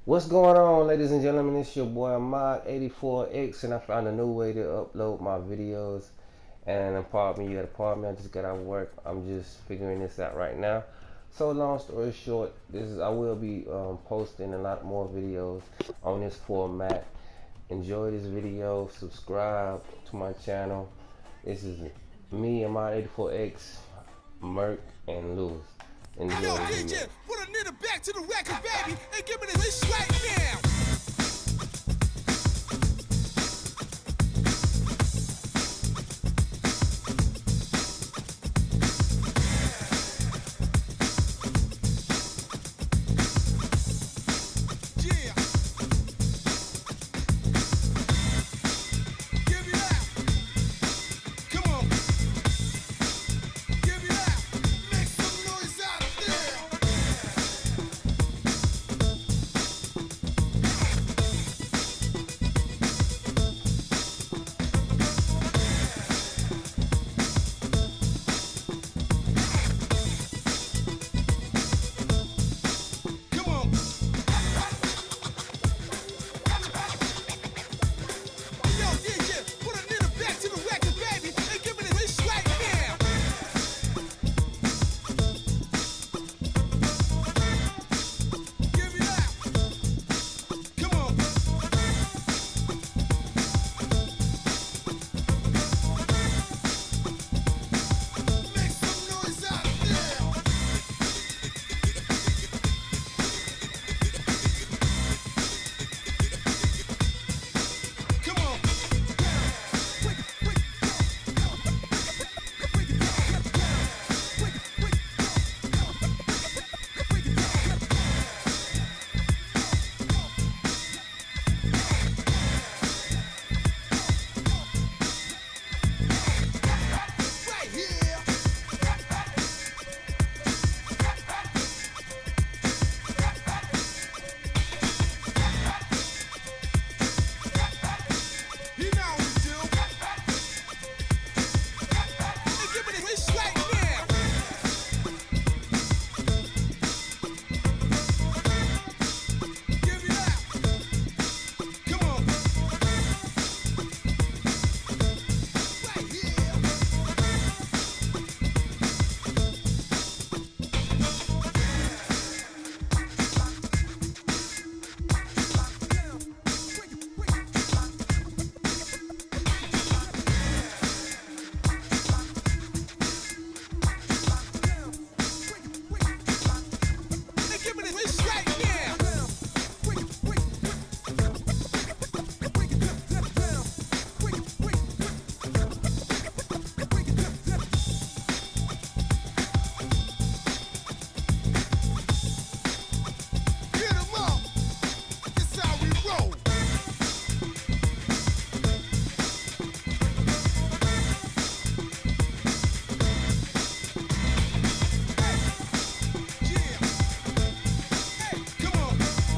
What's going on, ladies and gentlemen? It's your boy Ahmad84X, and I found a new way to upload my videos. And pardon me, I just got out of work. I'm just figuring this out right now. So long story short, I will be posting a lot more videos on this format. Enjoy this video, subscribe to my channel. This is me, Ahmad84X, Merk, and Lewis. Enjoy Yo, the DJ, video. put a nigga back to the record, baby, and give me this right now. Yeah. Give it out. Come on. Give it out. Make some noise out there. Come on. Yo, DJ, put a nigga back to the record, baby, and give me this right now. Give it out. Come on. Make some noise out there. Come on. Right here. You know what we do. And give me this right now. Give it out. Come on. Right here. And give me this right now. Get 'em up. This how we roll. Yeah. Hey, come on.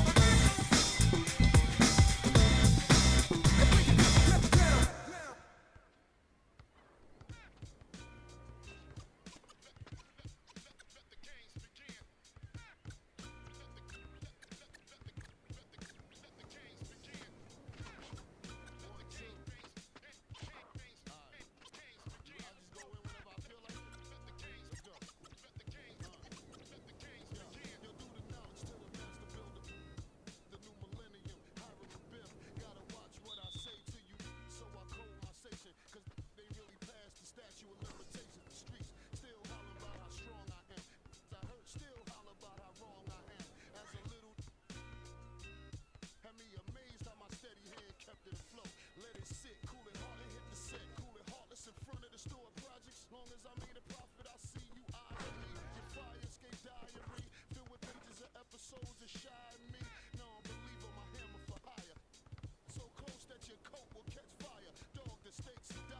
Long as I made a profit, I see you eyeing me. Your fire escape diary, filled with pages of episodes of shy me. Non-believer, my hammer for hire. So close that your coat will catch fire. Dog, the stakes are